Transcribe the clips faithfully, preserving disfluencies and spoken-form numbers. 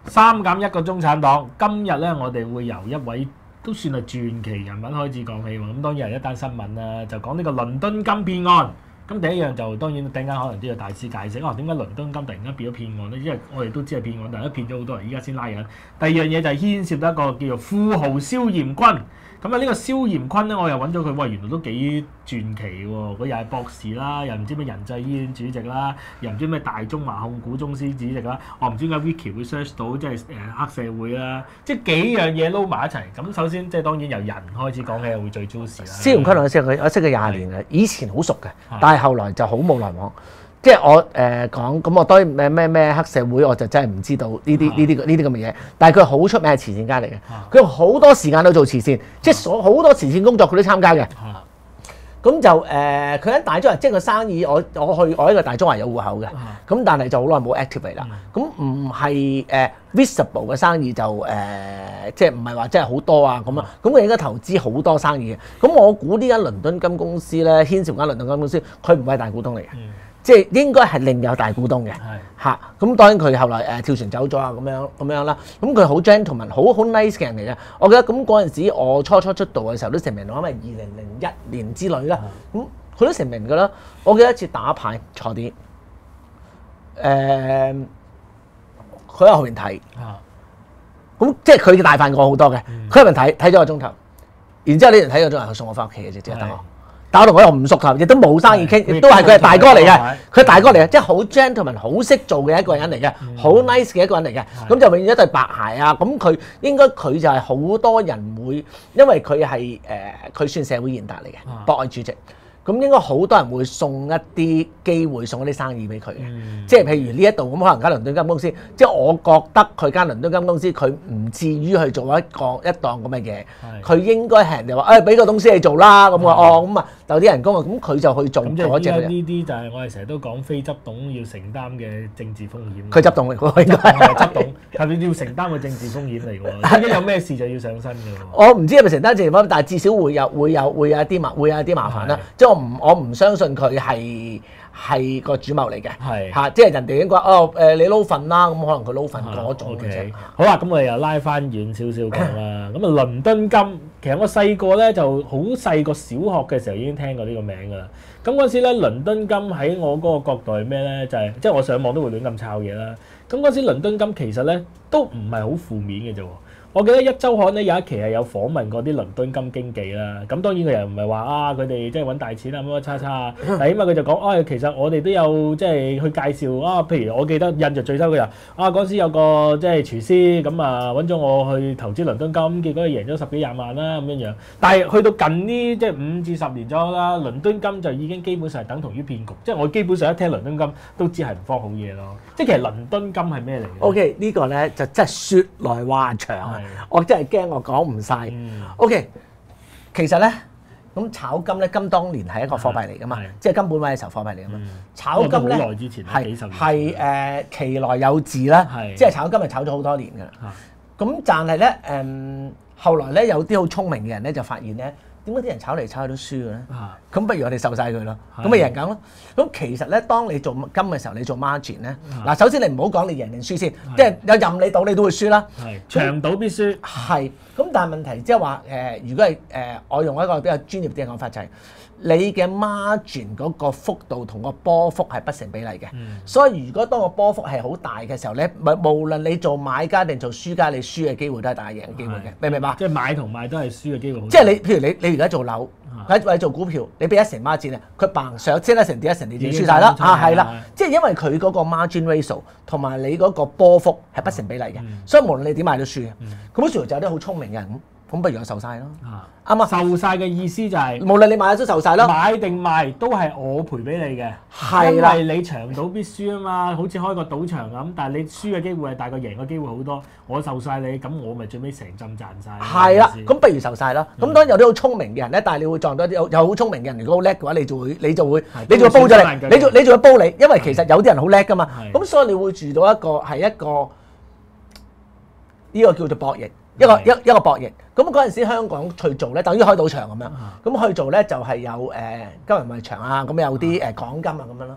三減一個中產黨，今日咧我哋會由一位都算係傳奇人物開始講起喎。咁當然係一單新聞啦，就講呢個倫敦金騙案。咁第一樣就當然陣間可能都要大師解釋，哦點解倫敦金突然間變咗騙案咧？因為我哋都知係騙案，但係都騙咗好多人，依家先拉人。第二樣嘢就係牽涉到一個叫做富豪蕭炎坤。咁啊呢個蕭炎坤咧，我又揾咗佢，喂原來都幾傳奇喎！佢又係博士啦，又唔知咩仁濟醫院主席啦，又唔知咩大中華控股公司主席啦，我唔知點解 Wiki 會 search 到即係誒黑社會啦，即係幾樣嘢撈埋一齊。咁首先即係當然由人開始講起會最 juicy 啦。 蕭炎坤我識佢，我識佢廿年嘅，以前好熟嘅，但係後來就好冇來往。即係我誒講咁，我當然咩咩咩黑社會，我就真係唔知道呢啲呢啲呢啲咁嘅嘢。但係佢好出名係慈善家嚟嘅，佢用好多時間都做慈善，即係所好多慈善工作佢都參加嘅。咁就誒，佢喺大中華，即係個生意，我我去我喺個大中華有戶口嘅。咁但係就好耐冇 activate 啦。咁唔係誒 visible 嘅生意就誒，即係唔係話真係好多啊咁啊。咁佢應該投資好多生意嘅。咁我估呢間倫敦金公司咧，牽涉間倫敦金公司，佢唔係大股東嚟嘅。即係應該係另有大股東嘅，嚇咁當然佢後來誒、呃、跳船走咗啊，咁樣咁樣啦。咁佢好 gentleman，好好 nice 嘅人嚟嘅。我記得咁嗰陣時，我初初出道嘅時候都成名，我諗係二零零一年之類啦。咁佢都成名㗎啦。我記得一次打牌坐啲，誒佢喺後邊睇，咁即係佢嘅大飯過好多嘅。佢入邊睇睇咗個鐘頭，然之後呢人睇咗個鐘頭，佢送我翻屋企嘅啫，即係等我。但我同佢又唔熟頭，亦都冇生意傾，亦都係佢係大哥嚟嘅。佢係大哥嚟嘅，即係好 gentleman、好識做嘅一個人嚟嘅，好 nice 嘅一個人嚟嘅。咁就永遠一對白鞋啊！咁佢應該佢就係好多人會，因為佢係誒佢算社會賢達嚟嘅，博愛主席。咁應該好多人會送一啲機會，送一啲生意俾佢嘅，嗯、即係譬如呢一度咁，可能間倫敦金公司，即係我覺得佢間倫敦金公司，佢唔至於去做一個一檔咁嘅嘢，佢是應該係人哋話誒俾個董事你做啦，咁我是哦咁啊，有啲人工啊，咁佢就去做嗰隻。呢啲就係我哋成日都講非執董要承擔嘅政治風險。佢執董嚟㗎，應該係執董，係咪要承擔嘅政治風險嚟㗎？一有咩事就要上身㗎。我唔知係咪承擔政治風險，但係至少會有會有會有一啲麻會有一啲麻煩啦，即係我。唔，我唔相信佢係係個主謀嚟嘅，係嚇，即係人哋已經講哦誒，你撈份啦，咁可能佢撈份嗰種嘅啫。好啦，咁我哋又拉翻遠少少講啦。咁啊，倫敦金其實我細個咧就好細個，小學嘅時候已經聽過呢個名㗎啦。咁嗰時咧，倫敦金喺我嗰個角度係咩咧？就係即係我上網都會亂咁抄嘢啦。咁嗰時倫敦金其實咧都唔係好負面嘅啫。我記得一週刊咧有一期係有訪問過啲倫敦金經紀啦，咁當然佢又唔係話啊佢哋即係揾大錢啊乜乜叉叉啊，但係起碼佢就講啊其實我哋都有即係去介紹啊，譬如我記得印象最深嘅啊嗰時有個即係廚師咁啊揾咗我去投資倫敦金，結果佢贏咗十幾廿萬啦咁樣樣，但係去到近呢即係五至十年左右啦，倫敦金就已經基本上係等同於騙局，即係我基本上一聽倫敦金都知係唔方好嘢咯，即係其實倫敦金係咩嚟嘅 ？OK 呢個咧就真係説來話長啊！我真係驚我講唔晒。嗯、OK，其實咧咁炒金咧，金當年係一個貨幣嚟噶嘛，是即係金本位嘅時候貨幣嚟噶嘛。嗯、炒金咧好耐之前係係誒其來有自啦，是即係炒金係炒咗好多年噶啦。咁是但係咧誒後來咧有啲好聰明嘅人咧就發現咧。點解啲人炒嚟炒去都輸嘅咧？咁不如我哋受晒佢咯，咁咪贏緊咯。咁其實咧，當你做金嘅時候，你做 margin 咧，嗱首先你唔好講你贏定輸先，即係有任你賭你都會輸啦。係長賭必輸。係。咁但係問題即係話誒，如果係誒、呃，我用一個比較專業啲嘅講法就係、是。你嘅 margin 嗰個幅度同個波幅係不成比例嘅，嗯、所以如果當個波幅係好大嘅時候咧，無論你做買家定做輸家，你輸嘅機會都係大贏嘅機會嘅，明唔明白？即係買同賣都係輸嘅機會好大。即係你譬如你你而家做樓，或者做股票，你俾一成 margin 咧，佢嘭上升一成跌一成，你就輸晒啦嚇，係啦。即係因為佢嗰個 margin ratio 同埋你嗰個波幅係不成比例嘅，嗯、所以無論你點買都輸嘅。咁嗰時就有啲好聰明嘅人。咁不如我受晒咯，啱啊！受晒嘅意思就係、是，無論你買咗都受晒咯，買定賣都係我賠俾你嘅，係啦，因為你長賭必輸啊嘛，好似開個賭場咁，但係你輸嘅機會係大過贏嘅機會好多，我受晒你，咁我咪最尾成浸賺晒。係啦，咁不如受晒啦。咁、嗯、當然有啲好聰明嘅人咧，但係你會撞到啲有有好聰明嘅人，如果好叻嘅話，你就會你就會你就會煲咗你，你就你就會煲你，因為其實有啲人好叻噶嘛，咁所以你會住到一個係一個呢、這個叫做博弈。一個一一個博弈，咁嗰陣時香港去做咧，等於開賭場咁樣，咁去做咧就係有誒金銀賣場啊，咁有啲誒港金啊咁樣咯。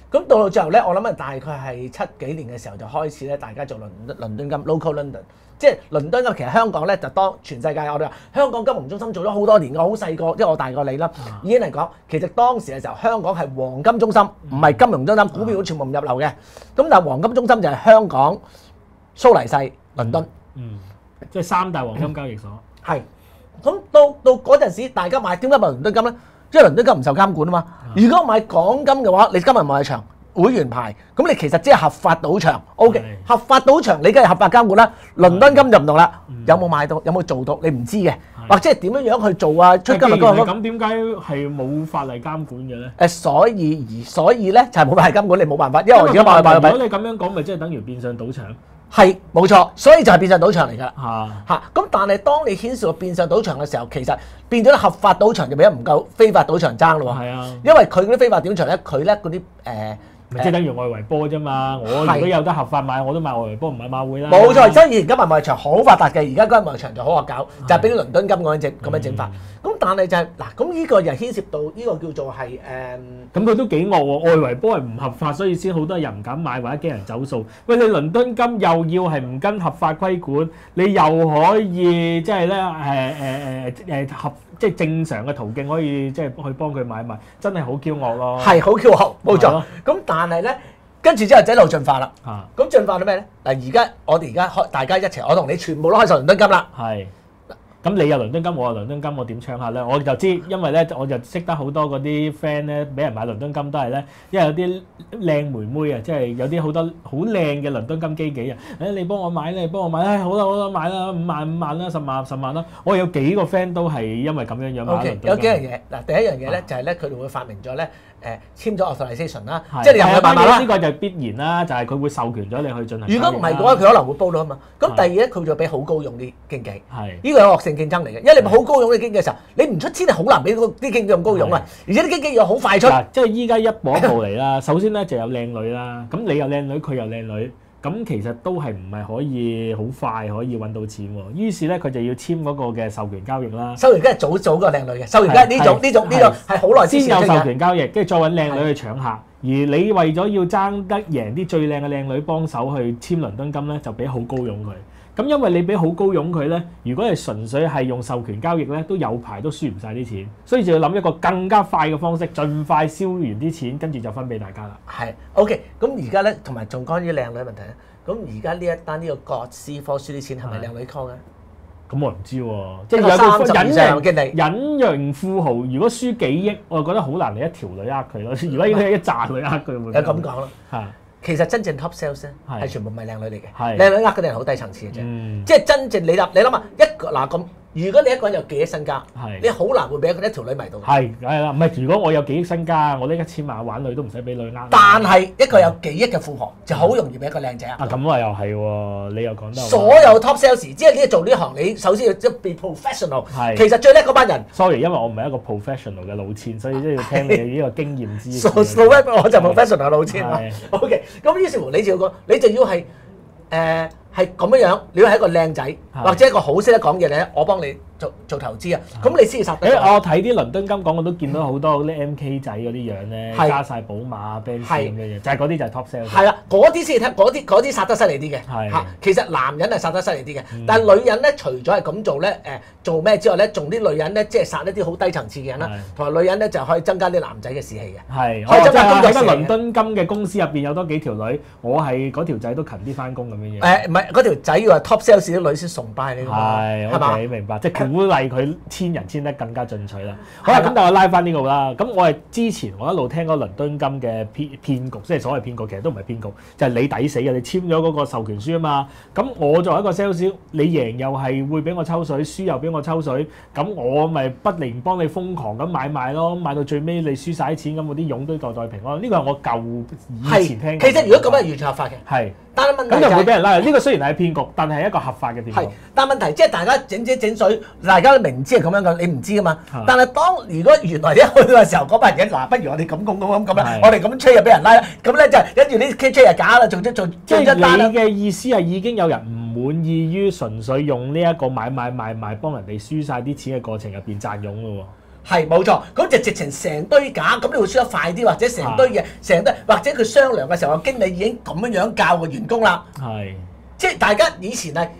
咁到到最後咧，我諗啊大概係七幾年嘅時候就開始咧，大家做倫倫敦金 local London， 即係倫敦金。其實香港咧就當全世界我哋話香港金融中心做咗好多年，我好細個，因為我大過你啦，已經嚟講，其實當時嘅時候香港係黃金中心，唔係金融中心，股票全部唔入流嘅。咁但係黃金中心就係香港、蘇黎世、倫敦， 嗯，即係三大黃金交易所。 係。咁到到嗰陣時，大家買點解買倫敦金咧？因為倫敦金唔受監管啊嘛。如果買港金嘅話，你今日買場會員牌，咁你其實即係合法賭場。O K，合法賭場你梗係合法監管啦。倫敦金就唔同啦，有冇買到，有冇做到，你唔知嘅，或者係點樣樣去做啊？出今日嗰個咁點解係冇法例監管嘅咧？ 誒，所以而所以咧就係冇法例監管，你冇辦法，因為我而家買買買。 如果你咁樣講，咪即係等於變相賭場。 係冇錯，所以就係變相賭場嚟㗎啦。 嚇嚇咁，但係當你牽涉到變相賭場嘅時候，其實變咗合法賭場就比較唔夠非法賭場爭咯喎。 係啊， 因為佢嗰啲非法賭場咧，佢咧嗰啲誒， 咪即係等於外圍波啫嘛。我如果有得合法買，我都買外圍波，唔買馬會啦。 冇錯，所以而家買賣場好發達嘅，而家嗰個賣場就好惡搞，就係俾啲倫敦金咁樣整咁樣整法。咁但係就係嗱，咁呢個又牽涉到呢個叫做係誒。 咁佢都幾惡喎，外圍波係唔合法，所以先好多人唔敢買或者驚人走數。喂，你倫敦金又要係唔跟合法規管，你又可以即係咧誒誒誒誒合即係正常嘅途徑可以即係去幫佢買賣，真係好驕傲咯。 係好驕傲，冇錯。咁但係咧，跟住之後就一路進化啦。啊，咁進化到咩咧？嗱，而家我哋而家開大家一齊，我同你全部都開晒倫敦金啦。 係。咁你有倫敦金，我有倫敦金，我點搶下咧？我就知，因為咧我就識得好多嗰啲 friend 咧，俾人買倫敦金都係咧，因為有啲靚妹妹啊，即係有啲好多好靚嘅倫敦金基紀啊！誒，你幫我買咧，你幫我買，誒好啦好啦，買啦五萬五萬啦，十萬十萬啦！我有幾個 friend 都係因為咁樣樣買倫敦金。 有幾樣嘢嗱，第一樣嘢咧就係咧，佢哋會發明咗咧誒簽咗 authorization 啦，即係你入去買賣啦。 呢個就必然啦，就係佢會授權咗你去進行。 如果唔係嘅話，佢可能會煲到啊嘛。咁第二咧，佢就俾好高佣啲經紀。係呢個係惡性競爭嚟嘅，因為你好高佣嘅經紀嘅時候，你唔出錢係好難俾啲經紀咁高佣啊，而且啲經紀又好快出。 即係依家一步一步嚟啦。首先咧就有靚女啦，咁你又靚女，佢又靚女。咁其實都係唔係可以好快可以揾到錢喎？於是咧佢就要簽嗰個嘅授權交易啦。 授權交易早早個靚女嘅，授權交易呢種呢種呢種係好耐之前先有授權交易，跟住再揾靚女去搶客。而你為咗要爭得贏啲最靚嘅靚女幫手去簽倫敦金咧，就俾好高佣佢。咁因為你俾好高佣佢咧，如果係純粹係用授權交易咧，都有排都輸唔晒啲錢，所以就要諗一個更加快嘅方式，盡快燒完啲錢，跟住就分俾大家啦。 係 OK，咁而家咧同埋仲關於靚女問題咧，咁而家呢一單呢個葛斯科輸啲錢係咪靚女 call 嘅？ 咁我唔知喎，即係有個隱形隱形富豪，如果輸幾億，我覺得好難你一條女呃佢咯。如果已經係一紮女呃佢，會有咁講啦。 嚇， 其實真正 top sales 咧係全部唔係靚女嚟嘅， 係靚女呃嗰啲人好低層次嘅啫。即係真正你諗你諗下一個嗱咁。如果你一個人有幾億身家，你好難會俾一條女迷到。 係，梗係啦，唔係如果我有幾億身家，我呢一千萬玩女都唔使俾女呃。 但係一個有幾億嘅富豪就好容易俾一個靚仔呃。 啊，咁啊又係喎，你又講得。 所有 top sales，即係你做呢行，你首先要即係 be professional。 係。 其實最叻嗰班人。 Sorry，因為我唔係一個 professional 嘅老千，所以都要聽你呢個經驗知識。 So so 我就 professional 嘅老千啦。OK，咁於是乎你就要講，你就要係誒係咁樣樣，你要係一個靚仔或者一個好識得講嘢咧，我幫你。做做投資啊，咁你先至殺得。 誒，我睇啲倫敦金講，我都見到好多啲 M K 仔嗰啲樣咧，加晒寶馬、Benz 咁嘅嘢，就係嗰啲就係 top sales。係啦， 嗰啲先至睇，嗰啲嗰啲殺得犀利啲嘅。係嚇，其實男人係殺得犀利啲嘅，但係女人咧，除咗係咁做咧，誒做咩之外咧，仲啲女人咧，即係殺一啲好低層次嘅人啦，同埋女人咧就可以增加啲男仔嘅士氣嘅。係，可以增加工作士氣。喺倫敦金嘅公司入邊有多幾條女，我係嗰條仔都勤啲翻工咁樣嘢。誒唔係，嗰條仔要係 top sales 啲女先崇拜你㗎嘛。係，係嘛？明白，即係鼓勵佢。千人千得更加進取啦。好啦，咁但係我拉翻呢個啦。咁我係之前我一路聽嗰倫敦金嘅騙騙局，即係所謂騙局，其實都唔係騙局，就係、是、你抵死嘅。你簽咗嗰個授權書啊嘛。咁我作為一個 sales，你贏又係會俾我抽水，輸又俾我抽水。咁我咪不寧幫你瘋狂咁買賣咯，買到最尾你輸晒啲錢，咁我啲傭都代代平安。呢個係我舊以前聽。其實如果咁樣係完全合法嘅。係。但係問題咁就唔會俾人拉。呢、這個雖然係騙局，但係一個合法嘅騙局。但係問題即係大家整整整水，大家都明知係咁樣嘅，你唔知噶嘛。但係當如果原來一去到嘅時候，嗰班人嗱，不如我哋咁咁咁咁咁啦，我哋咁吹又俾人拉啦，咁咧就跟住呢 K 吹又假啦，做咗做即係你嘅意思係已經有人唔滿意於純粹用呢一個買買賣賣幫人哋輸晒啲錢嘅過程入邊賺傭咯喎。 係冇錯，咁就直情成堆假，咁你會輸得快啲，或者成堆嘢，成堆或者佢商量嘅時候，個經理已經咁樣樣教個員工啦。 係， 即係大家以前係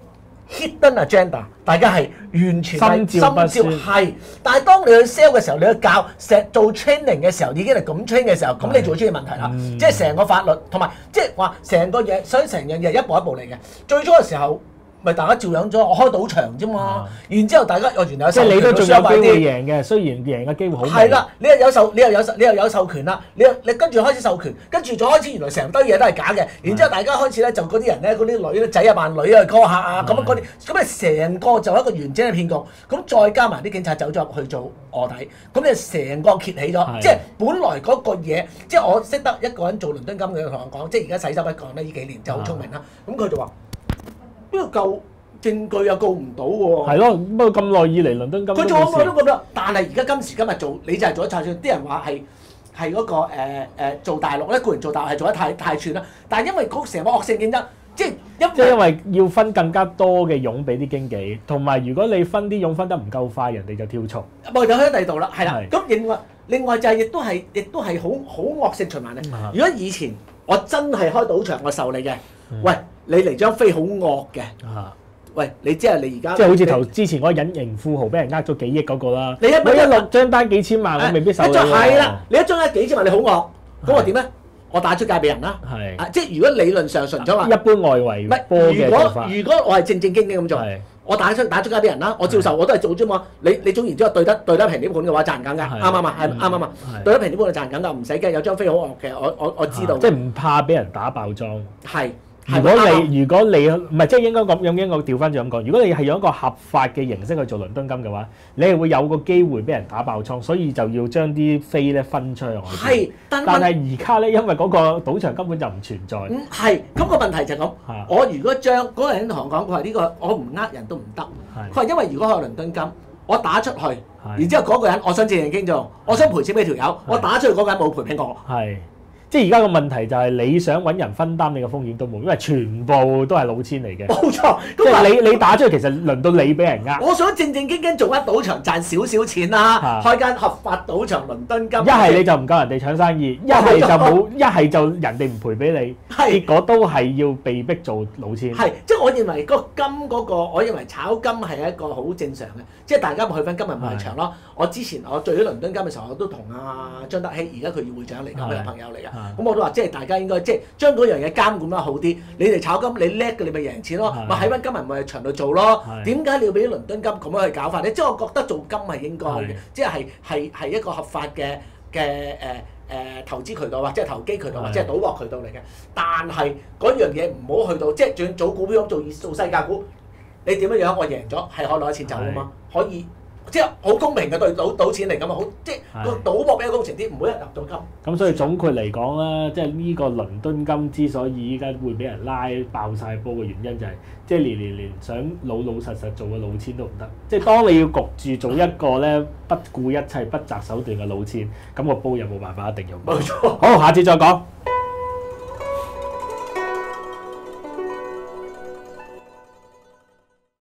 hidden agenda，大家係完全係心照不宣係。但係當你去 sell 嘅時候，你去教成做 training 嘅時候，已經係咁 train 嘅時候，咁你就會出現問題啦。 嗯、 即係成個法律同埋即係話成個嘢，所以成樣嘢係一步一步嚟嘅。最初嘅時候。咪大家照樣咗，我開賭場啫嘛。然之後大家我原來有授權， 即係你都仲有機會贏嘅，雖然贏嘅機會好微。 係啦，你又有授，你又有你又有授權啦。你你跟住開始授權，跟住再開始原來成堆嘢都係假嘅。然之後大家開始咧就嗰啲人咧，嗰啲女咧仔啊扮女啊歌客啊咁啊嗰啲，咁啊成個就一個完整嘅騙局。咁再加埋啲警察走咗入去做臥底，咁你成個揭起咗。即係本來嗰個嘢，即係我識得一個人做倫敦金嘅同我講，即係而家洗手不幹咧，呢幾年就好聰明啦。咁佢就話。邊個夠證據又告唔到喎？ 係咯，不過咁耐以嚟倫敦金， 佢做咁耐都覺得，但係而家今時今日做，你就係做得太串。啲人話係係嗰個誒、呃呃、做大陸咧，固然做大陸係做得太太串啦。但係因為嗰成個惡性競爭，即係因即係因為要分更加多嘅傭俾啲經紀，同埋如果你分啲傭分得唔夠快，人哋就跳槽。 咪就喺第二度啦，係啦。咁另外另外就係亦都係亦都係好好惡性循環咧。 嗯、 如果以前我真係開賭場，我受你嘅，嗯、喂。你嚟張飛好惡嘅，啊、喂！你即係你而家， 即係好似頭之前嗰個隱形富豪俾人呃咗幾億嗰個啦。 你一我一落張單幾千萬，我未必受到。 係啦，你一張單幾千萬，你好惡，咁我點咧？我打出界俾人啦。 係啊，即係如果理論上純咗話， 一般外圍波嘅做法。 如果如果我係正正經經咁做，我打出打出界俾人啦，我照受我都係做啫嘛。你你總然之後對得對得平啲盤嘅話賺緊㗎，啱啱啊？係啱啱啊？對得平啲盤就賺緊㗎，唔使驚。有張飛好惡嘅，我我我知道。 即係唔怕俾人打爆裝。係。如果你如果你唔係即係應該咁樣應該調翻轉咁講，如果你係用一個合法嘅形式去做倫敦金嘅話，你係會有個機會俾人打爆倉，所以就要將啲飛咧分出去。 係，但係而家咧，因為嗰個賭場根本就唔存在。嗯， 係，咁個問題就係咁。我如果將嗰個人同我講，佢話呢個我唔呃人都唔得。佢話因為如果我有倫敦金，我打出去，然之後嗰個人我想正正經做，我想賠錢俾條友，我打出去嗰個人冇賠俾我。係。即係而家個問題就係你想揾人分擔你嘅風險都冇，因為全部都係老千嚟嘅。冇錯，即係你你打出去其實輪到你俾人呃。我想正正經經做間賭場賺少少錢啦，啊、開間合法賭場倫敦金。一係你就唔夠人哋搶生意，一係就冇，一係就人哋唔賠俾你，是結果都係要被逼做老千。係，即係我認為個金嗰、嗰個，我認為炒金係一個好正常嘅，即係大家咪去翻今日賣場咯。我之前我做咗倫敦金嘅時候，我都同阿張德熙，而家佢要會長嚟㗎，佢係朋友嚟㗎。咁我都話，即係大家應該即係將嗰樣嘢監管得好啲。你哋炒金，你叻嘅，你咪贏錢咯。咪喺翻今日咪喺場度做咯。點解你要俾啲倫敦金咁樣去搞法咧？即係我覺得做金係應該嘅，即係係係一個合法嘅嘅誒誒投資渠道，或者係投機渠道，或者係賭博渠道嚟嘅。但係嗰樣嘢唔好去到，即係仲要做股票咁做做細價股，你點樣樣？我贏咗係可以攞錢走啊嘛，可以。即係好公平嘅對賭賭錢嚟咁啊，好即係個賭博比較公平啲，唔會一入到金。咁所以總括嚟講啦，即係呢個倫敦金之所以依家會俾人拉爆晒煲嘅原因就係、是，即係連連連想老老實實做個老千都唔得。即係當你要焗住做一個咧不顧一切、不擇手段嘅老千，咁、那個煲有冇辦法一定用？冇錯。好，下次再講。